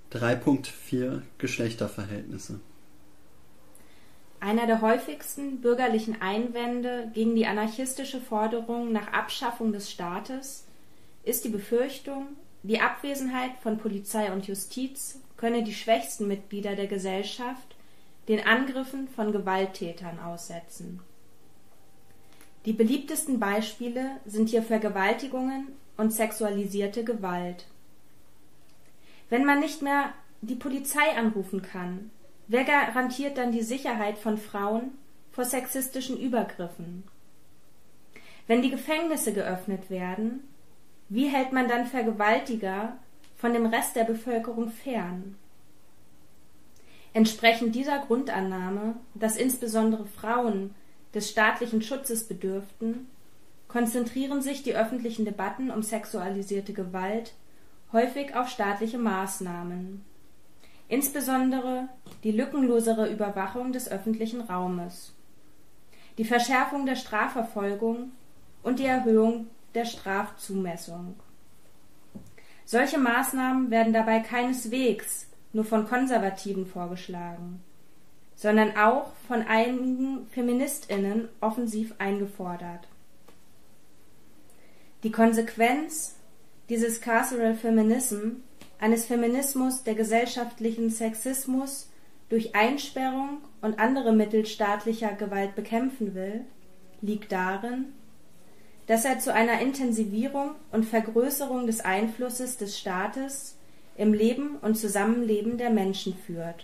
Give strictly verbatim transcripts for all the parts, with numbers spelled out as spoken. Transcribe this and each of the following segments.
drei Punkt vier Geschlechterverhältnisse. Einer der häufigsten bürgerlichen Einwände gegen die anarchistische Forderung nach Abschaffung des Staates ist die Befürchtung, die Abwesenheit von Polizei und Justiz könne die schwächsten Mitglieder der Gesellschaft den Angriffen von Gewalttätern aussetzen. Die beliebtesten Beispiele sind hier Vergewaltigungen und sexualisierte Gewalt. Wenn man nicht mehr die Polizei anrufen kann, wer garantiert dann die Sicherheit von Frauen vor sexistischen Übergriffen? Wenn die Gefängnisse geöffnet werden, wie hält man dann Vergewaltiger von dem Rest der Bevölkerung fern? Entsprechend dieser Grundannahme, dass insbesondere Frauen des staatlichen Schutzes bedürften, konzentrieren sich die öffentlichen Debatten um sexualisierte Gewalt häufig auf staatliche Maßnahmen, insbesondere die lückenlosere Überwachung des öffentlichen Raumes, die Verschärfung der Strafverfolgung und die Erhöhung der Strafzumessung. Solche Maßnahmen werden dabei keineswegs nur von Konservativen vorgeschlagen, sondern auch von einigen FeministInnen offensiv eingefordert. Die Konsequenz dieses Carceral Feminism, eines Feminismus, der gesellschaftlichen Sexismus durch Einsperrung und andere Mittel staatlicher Gewalt bekämpfen will, liegt darin, dass er zu einer Intensivierung und Vergrößerung des Einflusses des Staates im Leben und Zusammenleben der Menschen führt.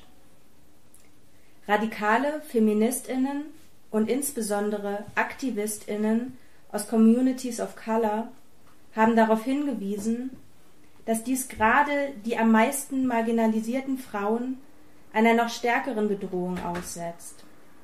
Radikale FeministInnen und insbesondere AktivistInnen aus Communities of Color haben darauf hingewiesen, dass dies gerade die am meisten marginalisierten Frauen einer noch stärkeren Bedrohung aussetzt.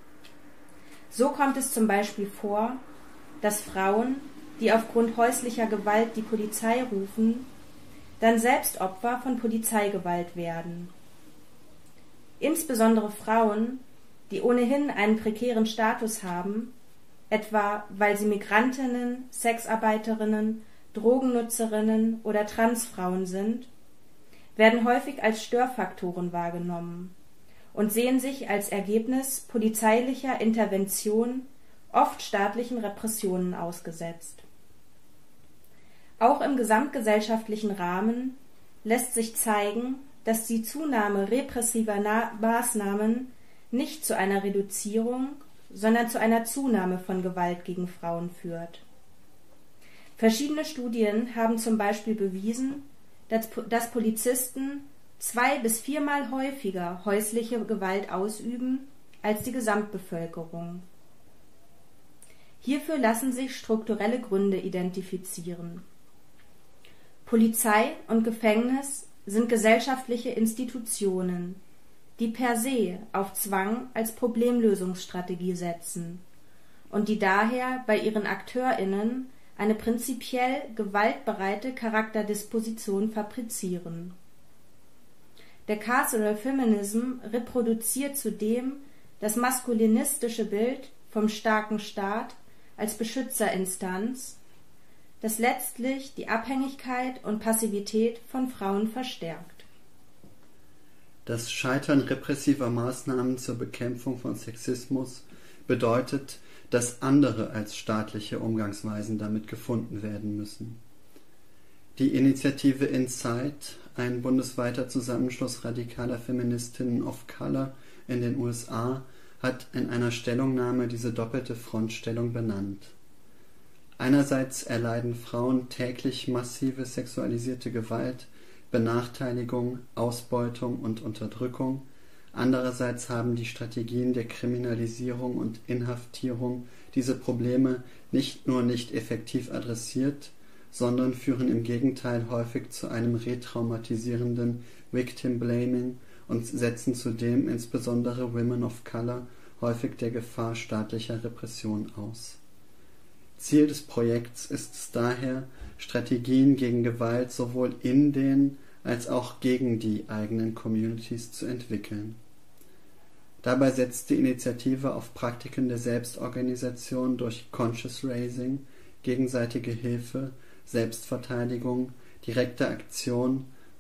So kommt es zum Beispiel vor, dass Frauen, die aufgrund häuslicher Gewalt die Polizei rufen, dann selbst Opfer von Polizeigewalt werden. Insbesondere Frauen, die ohnehin einen prekären Status haben, etwa weil sie Migrantinnen, Sexarbeiterinnen, Drogennutzerinnen oder Transfrauen sind, werden häufig als Störfaktoren wahrgenommen und sehen sich als Ergebnis polizeilicher Intervention oft staatlichen Repressionen ausgesetzt. Auch im gesamtgesellschaftlichen Rahmen lässt sich zeigen, dass die Zunahme repressiver Maßnahmen nicht zu einer Reduzierung, sondern zu einer Zunahme von Gewalt gegen Frauen führt. Verschiedene Studien haben zum Beispiel bewiesen, dass, dass Polizisten zwei- bis viermal häufiger häusliche Gewalt ausüben als die Gesamtbevölkerung. Hierfür lassen sich strukturelle Gründe identifizieren. Polizei und Gefängnis sind gesellschaftliche Institutionen, die per se auf Zwang als Problemlösungsstrategie setzen und die daher bei ihren AkteurInnen eine prinzipiell gewaltbereite Charakterdisposition fabrizieren. Der Carceral Feminism reproduziert zudem das maskulinistische Bild vom starken Staat als Beschützerinstanz, das letztlich die Abhängigkeit und Passivität von Frauen verstärkt. Das Scheitern repressiver Maßnahmen zur Bekämpfung von Sexismus bedeutet, dass andere als staatliche Umgangsweisen damit gefunden werden müssen. Die Initiative Inside, ein bundesweiter Zusammenschluss radikaler Feministinnen of Color in den U S A, hat in einer Stellungnahme diese doppelte Frontstellung benannt. Einerseits erleiden Frauen täglich massive sexualisierte Gewalt, Benachteiligung, Ausbeutung und Unterdrückung. Andererseits haben die Strategien der Kriminalisierung und Inhaftierung diese Probleme nicht nur nicht effektiv adressiert, sondern führen im Gegenteil häufig zu einem retraumatisierenden Victim Blaming und setzen zudem insbesondere Women of Color häufig der Gefahr staatlicher Repression aus. Ziel des Projekts ist es daher, Strategien gegen Gewalt sowohl in den als auch gegen die eigenen Communities zu entwickeln. Dabei setzt die Initiative auf Praktiken der Selbstorganisation durch Conscious Raising, gegenseitige Hilfe, Selbstverteidigung, direkte Aktion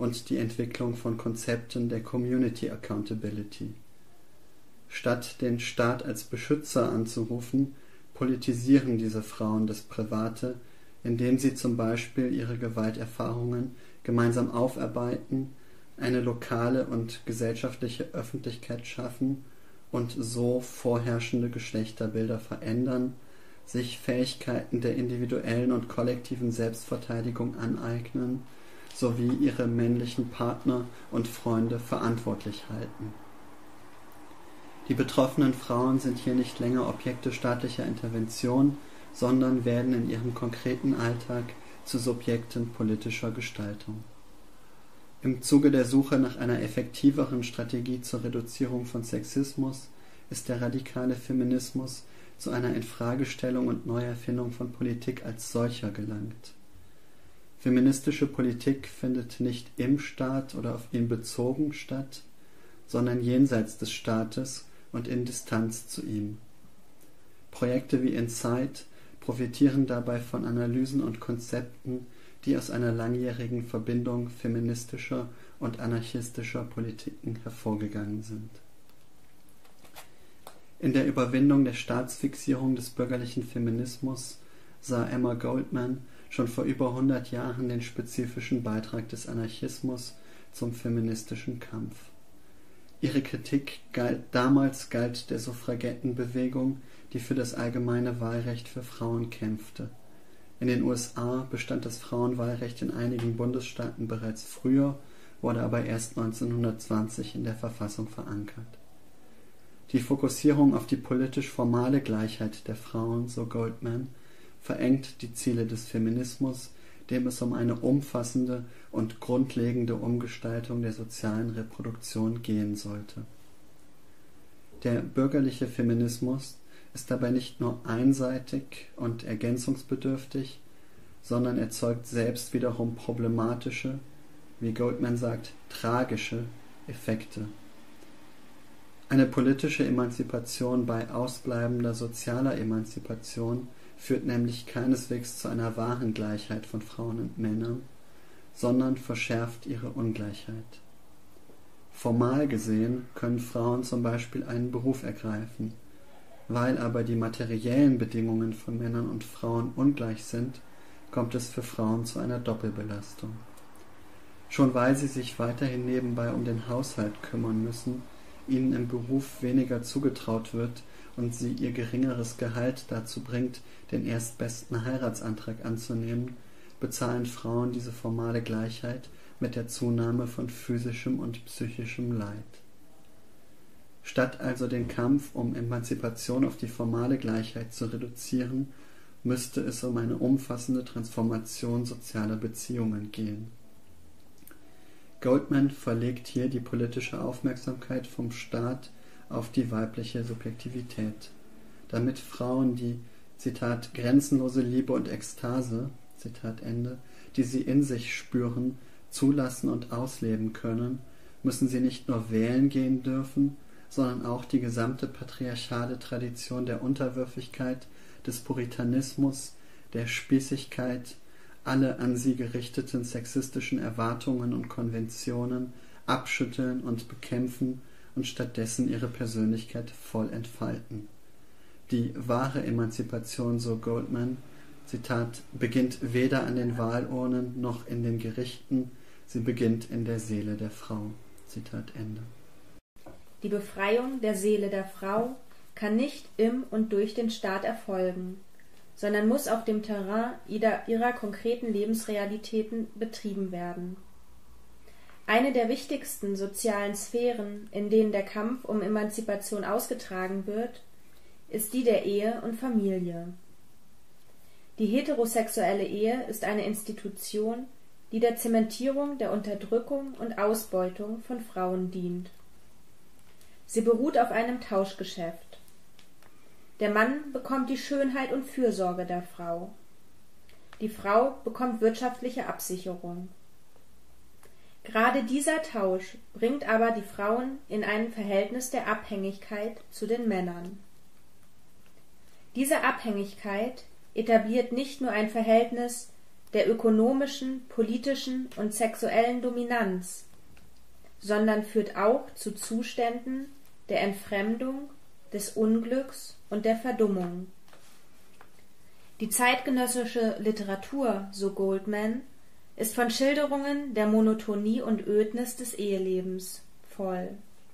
und die Entwicklung von Konzepten der Community Accountability. Statt den Staat als Beschützer anzurufen, politisieren diese Frauen das Private, indem sie zum Beispiel ihre Gewalterfahrungen gemeinsam aufarbeiten, eine lokale und gesellschaftliche Öffentlichkeit schaffen und so vorherrschende Geschlechterbilder verändern, sich Fähigkeiten der individuellen und kollektiven Selbstverteidigung aneignen, sowie ihre männlichen Partner und Freunde verantwortlich halten. Die betroffenen Frauen sind hier nicht länger Objekte staatlicher Intervention, sondern werden in ihrem konkreten Alltag zu Subjekten politischer Gestaltung. Im Zuge der Suche nach einer effektiveren Strategie zur Reduzierung von Sexismus ist der radikale Feminismus zu einer Infragestellung und Neuerfindung von Politik als solcher gelangt. Feministische Politik findet nicht im Staat oder auf ihn bezogen statt, sondern jenseits des Staates und in Distanz zu ihm. Projekte wie Insight profitieren dabei von Analysen und Konzepten, die aus einer langjährigen Verbindung feministischer und anarchistischer Politiken hervorgegangen sind. In der Überwindung der Staatsfixierung des bürgerlichen Feminismus sah Emma Goldman schon vor über hundert Jahren den spezifischen Beitrag des Anarchismus zum feministischen Kampf. Ihre Kritik galt, damals galt der Suffragettenbewegung, die für das allgemeine Wahlrecht für Frauen kämpfte. In den U S A bestand das Frauenwahlrecht in einigen Bundesstaaten bereits früher, wurde aber erst neunzehnhundertzwanzig in der Verfassung verankert. Die Fokussierung auf die politisch formale Gleichheit der Frauen, so Goldman, verengt die Ziele des Feminismus, dem es um eine umfassende und grundlegende Umgestaltung der sozialen Reproduktion gehen sollte. Der bürgerliche Feminismus ist dabei nicht nur einseitig und ergänzungsbedürftig, sondern erzeugt selbst wiederum problematische, wie Goldman sagt, tragische Effekte. Eine politische Emanzipation bei ausbleibender sozialer Emanzipation führt nämlich keineswegs zu einer wahren Gleichheit von Frauen und Männern, sondern verschärft ihre Ungleichheit. Formal gesehen können Frauen zum Beispiel einen Beruf ergreifen. Weil aber die materiellen Bedingungen von Männern und Frauen ungleich sind, kommt es für Frauen zu einer Doppelbelastung. Schon weil sie sich weiterhin nebenbei um den Haushalt kümmern müssen, ihnen im Beruf weniger zugetraut wird und sie ihr geringeres Gehalt dazu bringt, den erstbesten Heiratsantrag anzunehmen, bezahlen Frauen diese formale Gleichheit mit der Zunahme von physischem und psychischem Leid. Statt also den Kampf um Emanzipation auf die formale Gleichheit zu reduzieren, müsste es um eine umfassende Transformation sozialer Beziehungen gehen. Goldman verlegt hier die politische Aufmerksamkeit vom Staat auf die weibliche Subjektivität, damit Frauen die, Zitat, grenzenlose Liebe und Ekstase, Zitat Ende, die sie in sich spüren, zulassen und ausleben können, müssen sie nicht nur wählen gehen dürfen, sondern auch die gesamte patriarchale Tradition der Unterwürfigkeit, des Puritanismus, der Spießigkeit, alle an sie gerichteten sexistischen Erwartungen und Konventionen abschütteln und bekämpfen und stattdessen ihre Persönlichkeit voll entfalten. Die wahre Emanzipation, so Goldman, Zitat, beginnt weder an den Wahlurnen noch in den Gerichten, sie beginnt in der Seele der Frau. Zitat Ende. Die Befreiung der Seele der Frau kann nicht im und durch den Staat erfolgen, sondern muss auf dem Terrain ihrer, ihrer konkreten Lebensrealitäten betrieben werden. Eine der wichtigsten sozialen Sphären, in denen der Kampf um Emanzipation ausgetragen wird, ist die der Ehe und Familie. Die heterosexuelle Ehe ist eine Institution, die der Zementierung der Unterdrückung und Ausbeutung von Frauen dient. Sie beruht auf einem Tauschgeschäft. Der Mann bekommt die Schönheit und Fürsorge der Frau. Die Frau bekommt wirtschaftliche Absicherung. Gerade dieser Tausch bringt aber die Frauen in ein Verhältnis der Abhängigkeit zu den Männern. Diese Abhängigkeit etabliert nicht nur ein Verhältnis der ökonomischen, politischen und sexuellen Dominanz, sondern führt auch zu Zuständen der Entfremdung, des Unglücks und der Verdummung. Die zeitgenössische Literatur, so Goldman, ist von Schilderungen der Monotonie und Ödnis des Ehelebens voll.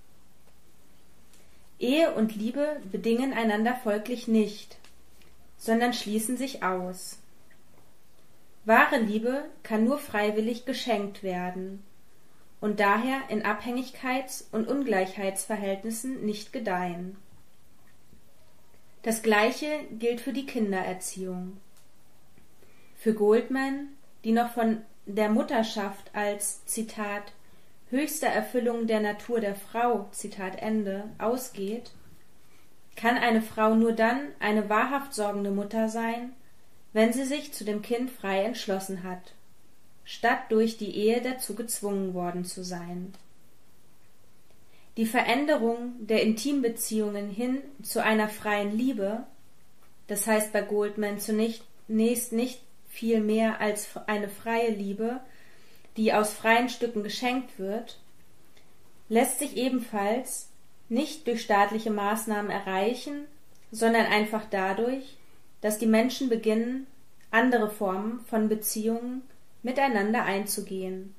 Ehe und Liebe bedingen einander folglich nicht, sondern schließen sich aus. Wahre Liebe kann nur freiwillig geschenkt werden und daher in Abhängigkeits- und Ungleichheitsverhältnissen nicht gedeihen. Das Gleiche gilt für die Kindererziehung. Für Goldman, die noch von der Mutterschaft als, Zitat, höchster Erfüllung der Natur der Frau, Zitat Ende, ausgeht, kann eine Frau nur dann eine wahrhaft sorgende Mutter sein, wenn sie sich zu dem Kind frei entschlossen hat, statt durch die Ehe dazu gezwungen worden zu sein. Die Veränderung der Intimbeziehungen hin zu einer freien Liebe, das heißt bei Goldman zunächst nicht viel mehr als eine freie Liebe, die aus freien Stücken geschenkt wird, lässt sich ebenfalls nicht durch staatliche Maßnahmen erreichen, sondern einfach dadurch, dass die Menschen beginnen, andere Formen von Beziehungen miteinander einzugehen.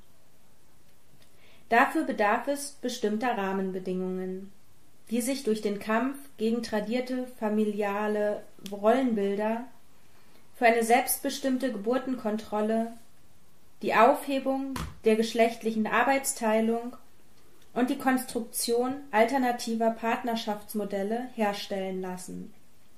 Dafür bedarf es bestimmter Rahmenbedingungen, die sich durch den Kampf gegen tradierte familiale Rollenbilder für eine selbstbestimmte Geburtenkontrolle, die Aufhebung der geschlechtlichen Arbeitsteilung und die Konstruktion alternativer Partnerschaftsmodelle herstellen lassen.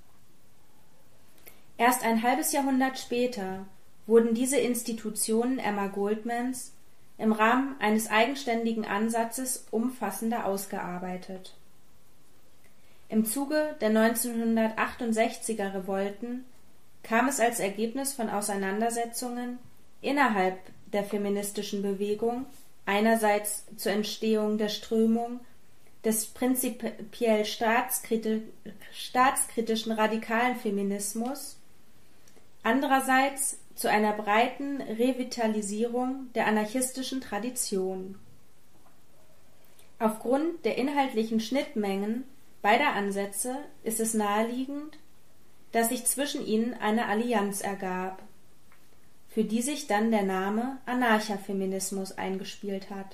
Erst ein halbes Jahrhundert später wurden diese Institutionen Emma Goldmans im Rahmen eines eigenständigen Ansatzes umfassender ausgearbeitet. Im Zuge der neunzehnhundertachtundsechziger Revolten kam es als Ergebnis von Auseinandersetzungen innerhalb der feministischen Bewegung einerseits zur Entstehung der Strömung des prinzipiell staatskriti- staatskritischen radikalen Feminismus, andererseits zu einer breiten Revitalisierung der anarchistischen Tradition. Aufgrund der inhaltlichen Schnittmengen beider Ansätze ist es naheliegend, dass sich zwischen ihnen eine Allianz ergab, für die sich dann der Name Anarchafeminismus eingespielt hat.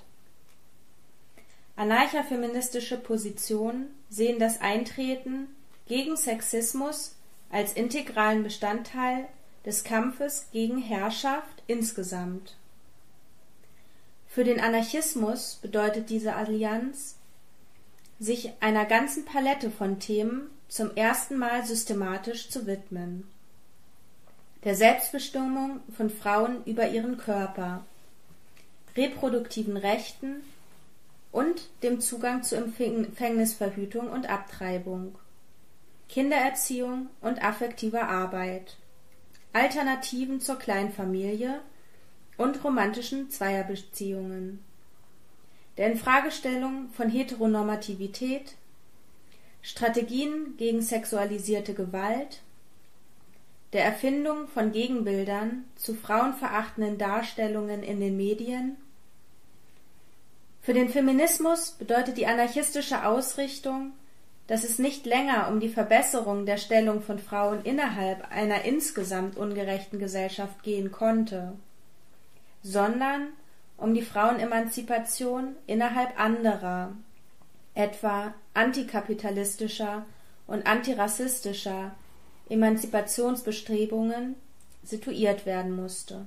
Anarchafeministische Positionen sehen das Eintreten gegen Sexismus als integralen Bestandteil des Kampfes gegen Herrschaft insgesamt. Für den Anarchismus bedeutet diese Allianz, sich einer ganzen Palette von Themen zum ersten Mal systematisch zu widmen. Der Selbstbestimmung von Frauen über ihren Körper, reproduktiven Rechten und dem Zugang zu Empfängnisverhütung und Abtreibung, Kindererziehung und affektiver Arbeit, Alternativen zur Kleinfamilie und romantischen Zweierbeziehungen, der Infragestellung von Heteronormativität, Strategien gegen sexualisierte Gewalt, der Erfindung von Gegenbildern zu frauenverachtenden Darstellungen in den Medien. Für den Feminismus bedeutet die anarchistische Ausrichtung, dass es nicht länger um die Verbesserung der Stellung von Frauen innerhalb einer insgesamt ungerechten Gesellschaft gehen konnte, sondern um die Frauenemanzipation innerhalb anderer, etwa antikapitalistischer und antirassistischer Emanzipationsbestrebungen situiert werden musste.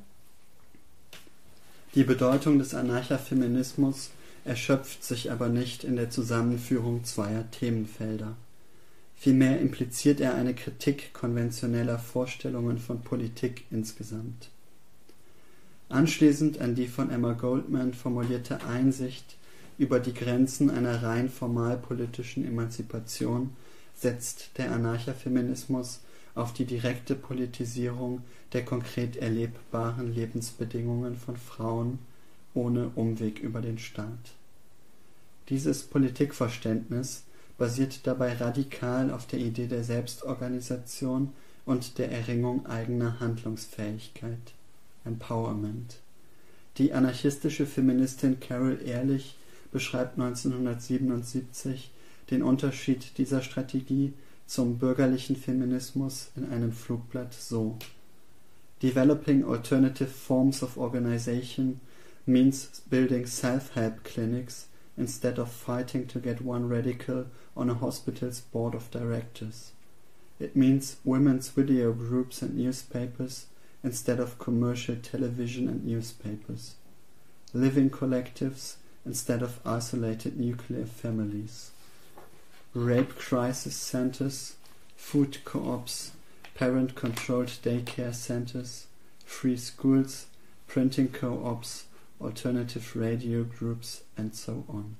Die Bedeutung des Anarchafeminismus erschöpft sich aber nicht in der Zusammenführung zweier Themenfelder. Vielmehr impliziert er eine Kritik konventioneller Vorstellungen von Politik insgesamt. Anschließend an die von Emma Goldman formulierte Einsicht über die Grenzen einer rein formalpolitischen Emanzipation setzt der Anarchafeminismus auf die direkte Politisierung der konkret erlebbaren Lebensbedingungen von Frauen ohne Umweg über den Staat. Dieses Politikverständnis basiert dabei radikal auf der Idee der Selbstorganisation und der Erringung eigener Handlungsfähigkeit. Empowerment. Die anarchistische Feministin Carol Ehrlich beschreibt neunzehnhundertsiebenundsiebzig den Unterschied dieser Strategie zum bürgerlichen Feminismus in einem Flugblatt so: Developing alternative forms of organization means building self-help clinics instead of fighting to get one radical on a hospital's board of directors. It means women's video groups and newspapers instead of commercial television and newspapers. Living collectives instead of isolated nuclear families. Rape crisis centers, food co-ops, parent-controlled daycare centers, free schools, printing co-ops, alternative radio groups and so on.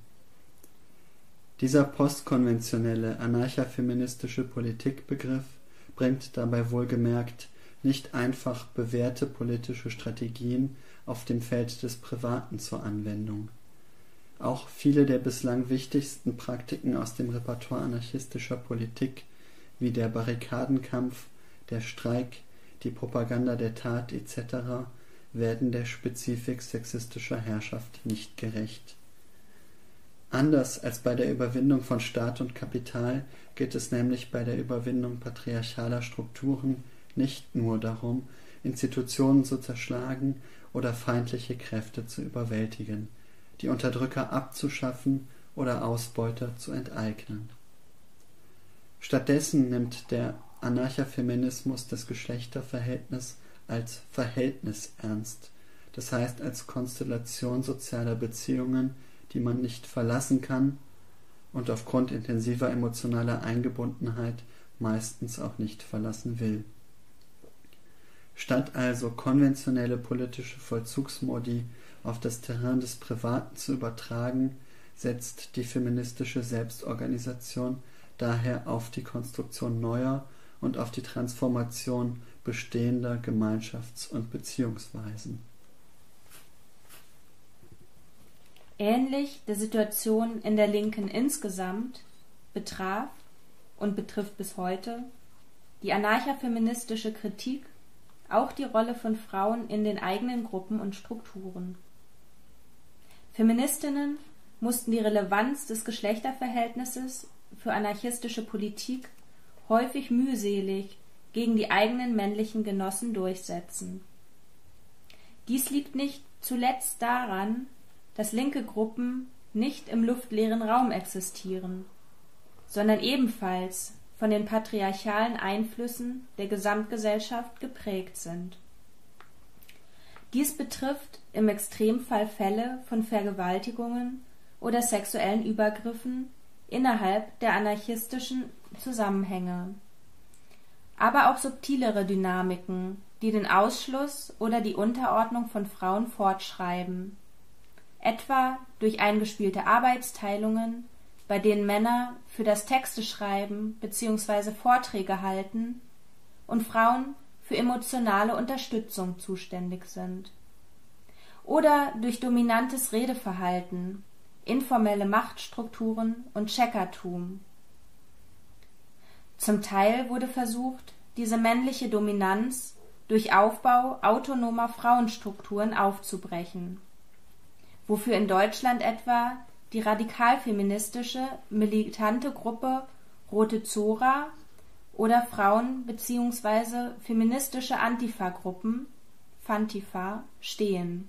Dieser postkonventionelle anarchafeministische Politikbegriff bringt dabei wohlgemerkt nicht einfach bewährte politische Strategien auf dem Feld des Privaten zur Anwendung. Auch viele der bislang wichtigsten Praktiken aus dem Repertoire anarchistischer Politik, wie der Barrikadenkampf, der Streik, die Propaganda der Tat et cetera, werden der Spezifik sexistischer Herrschaft nicht gerecht. Anders als bei der Überwindung von Staat und Kapital geht es nämlich bei der Überwindung patriarchaler Strukturen nicht nur darum, Institutionen zu zerschlagen oder feindliche Kräfte zu überwältigen, die Unterdrücker abzuschaffen oder Ausbeuter zu enteignen. Stattdessen nimmt der Anarchafeminismus das Geschlechterverhältnis als Verhältnis ernst, das heißt als Konstellation sozialer Beziehungen, die man nicht verlassen kann und aufgrund intensiver emotionaler Eingebundenheit meistens auch nicht verlassen will. Statt also konventionelle politische Vollzugsmodi auf das Terrain des Privaten zu übertragen, setzt die feministische Selbstorganisation daher auf die Konstruktion neuer und auf die Transformation bestehender Gemeinschafts- und Beziehungsweisen. Ähnlich der Situation in der Linken insgesamt betraf und betrifft bis heute die anarchafeministische Kritik auch die Rolle von Frauen in den eigenen Gruppen und Strukturen. Feministinnen mussten die Relevanz des Geschlechterverhältnisses für anarchistische Politik häufig mühselig gegen die eigenen männlichen Genossen durchsetzen. Dies liegt nicht zuletzt daran, dass linke Gruppen nicht im luftleeren Raum existieren, sondern ebenfalls von den patriarchalen Einflüssen der Gesamtgesellschaft geprägt sind. Dies betrifft im Extremfall Fälle von Vergewaltigungen oder sexuellen Übergriffen innerhalb der anarchistischen Zusammenhänge, aber auch subtilere Dynamiken, die den Ausschluss oder die Unterordnung von Frauen fortschreiben, etwa durch eingespielte Arbeitsteilungen, bei denen Männer für das Texteschreiben bzw. Vorträge halten und Frauen für emotionale Unterstützung zuständig sind. Oder durch dominantes Redeverhalten, informelle Machtstrukturen und Checkertum. Zum Teil wurde versucht, diese männliche Dominanz durch Aufbau autonomer Frauenstrukturen aufzubrechen, wofür in Deutschland etwa die radikalfeministische militante Gruppe Rote Zora oder Frauen- bzw. feministische Antifa-Gruppen Fantifa stehen.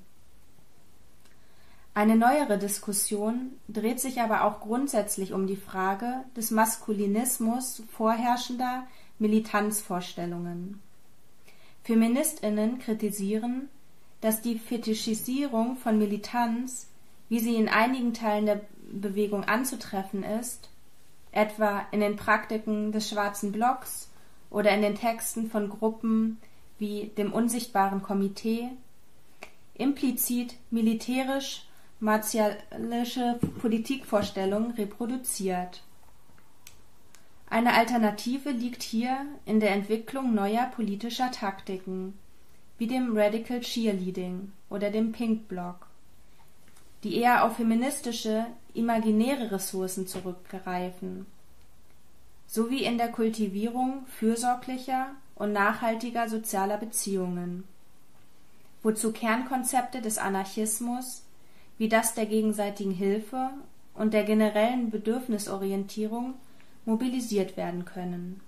Eine neuere Diskussion dreht sich aber auch grundsätzlich um die Frage des Maskulinismus vorherrschender Militanzvorstellungen. FeministInnen kritisieren, dass die Fetischisierung von Militanz, wie sie in einigen Teilen der Bewegung anzutreffen ist, etwa in den Praktiken des Schwarzen Blocks oder in den Texten von Gruppen wie dem Unsichtbaren Komitee, implizit militärisch-martialische Politikvorstellungen reproduziert. Eine Alternative liegt hier in der Entwicklung neuer politischer Taktiken, wie dem Radical Cheerleading oder dem Pink Block, die eher auf feministische, imaginäre Ressourcen zurückgreifen, sowie in der Kultivierung fürsorglicher und nachhaltiger sozialer Beziehungen. wozu Kernkonzepte des Anarchismus wie das der gegenseitigen Hilfe und der generellen Bedürfnisorientierung mobilisiert werden können.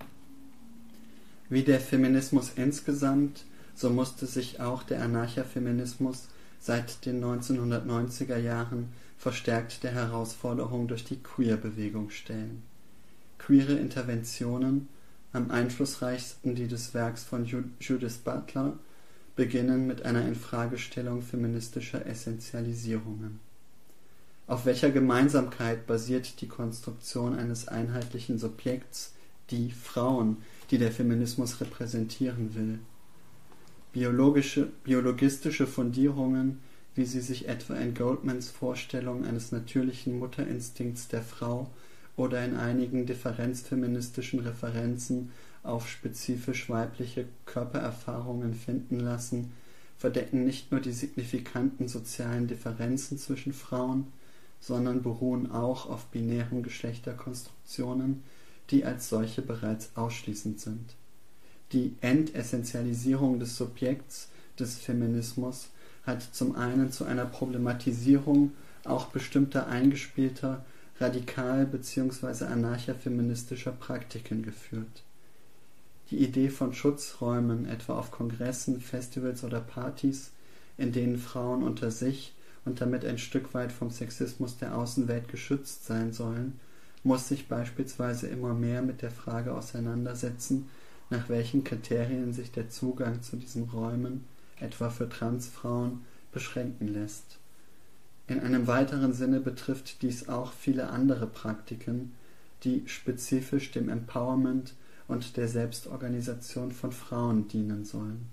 Wie der Feminismus insgesamt, so musste sich auch der Anarcha-Feminismus seit den neunzehnhundertneunziger Jahren verstärkt der Herausforderung durch die Queer-Bewegung stellen. Queere Interventionen, am einflussreichsten die des Werks von Judith Butler, beginnen mit einer Infragestellung feministischer Essentialisierungen. Auf welcher Gemeinsamkeit basiert die Konstruktion eines einheitlichen Subjekts, die Frauen, die der Feminismus repräsentieren will? Biologische, biologistische Fundierungen, wie sie sich etwa in Goldmans Vorstellung eines natürlichen Mutterinstinkts der Frau oder in einigen differenzfeministischen Referenzen auf spezifisch weibliche Körpererfahrungen finden lassen, verdecken nicht nur die signifikanten sozialen Differenzen zwischen Frauen, sondern beruhen auch auf binären Geschlechterkonstruktionen, die als solche bereits ausschließend sind. Die Entessentialisierung des Subjekts des Feminismus hat zum einen zu einer Problematisierung auch bestimmter eingespielter, radikal bzw. anarcha-feministischer Praktiken geführt. Die Idee von Schutzräumen, etwa auf Kongressen, Festivals oder Partys, in denen Frauen unter sich und damit ein Stück weit vom Sexismus der Außenwelt geschützt sein sollen, muss sich beispielsweise immer mehr mit der Frage auseinandersetzen, nach welchen Kriterien sich der Zugang zu diesen Räumen, etwa für Transfrauen, beschränken lässt. In einem weiteren Sinne betrifft dies auch viele andere Praktiken, die spezifisch dem Empowerment und der Selbstorganisation von Frauen dienen sollen.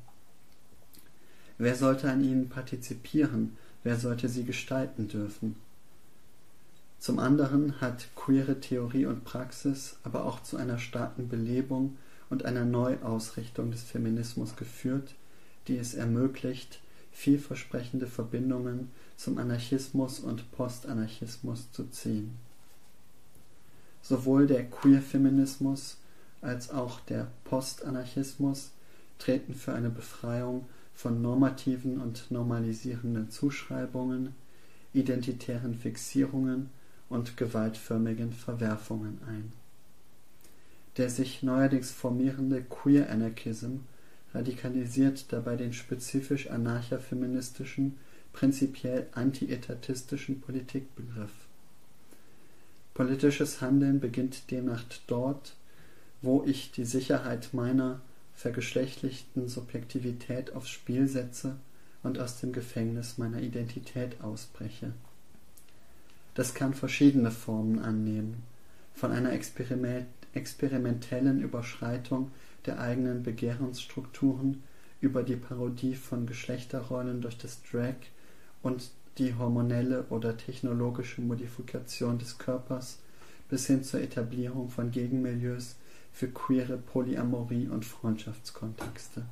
Wer sollte an ihnen partizipieren? Wer sollte sie gestalten dürfen? Zum anderen hat queere Theorie und Praxis aber auch zu einer starken Belebung und einer Neuausrichtung des Feminismus geführt, die es ermöglicht, vielversprechende Verbindungen zum Anarchismus und Postanarchismus zu ziehen. Sowohl der Queer-Feminismus als auch der Postanarchismus treten für eine Befreiung von normativen und normalisierenden Zuschreibungen, identitären Fixierungen und gewaltförmigen Verwerfungen ein. Der sich neuerdings formierende Queer Anarchism radikalisiert dabei den spezifisch anarcha-feministischen, prinzipiell anti-etatistischen Politikbegriff. Politisches Handeln beginnt demnach dort, wo ich die Sicherheit meiner vergeschlechtlichten Subjektivität aufs Spiel setze und aus dem Gefängnis meiner Identität ausbreche. Das kann verschiedene Formen annehmen, von einer Experiment, experimentellen Überschreitung der eigenen Begehrensstrukturen über die Parodie von Geschlechterrollen durch das Drag und die hormonelle oder technologische Modifikation des Körpers bis hin zur Etablierung von Gegenmilieus für queere Polyamorie und Freundschaftskontexte.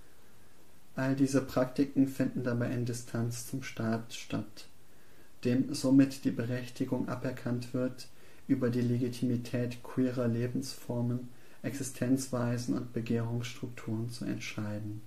All diese Praktiken finden dabei in Distanz zum Staat statt, dem somit die Berechtigung aberkannt wird, über die Legitimität queerer Lebensformen, Existenzweisen und Begehrungsstrukturen zu entscheiden.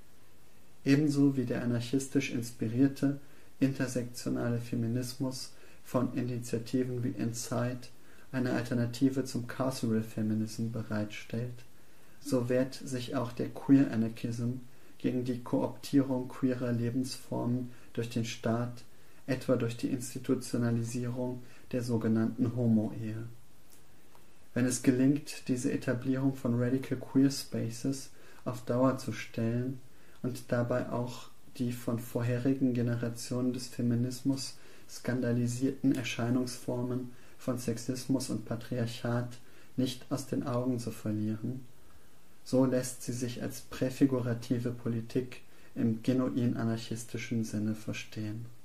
Ebenso wie der anarchistisch inspirierte, intersektionale Feminismus von Initiativen wie Inside eine Alternative zum Carceral Feminism bereitstellt, so wehrt sich auch der Queer Anarchism gegen die Kooptierung queerer Lebensformen durch den Staat, etwa durch die Institutionalisierung der sogenannten Homo-Ehe. Wenn es gelingt, diese Etablierung von Radical Queer Spaces auf Dauer zu stellen und dabei auch die von vorherigen Generationen des Feminismus skandalisierten Erscheinungsformen von Sexismus und Patriarchat nicht aus den Augen zu verlieren, so lässt sie sich als präfigurative Politik im genuin anarchistischen Sinne verstehen.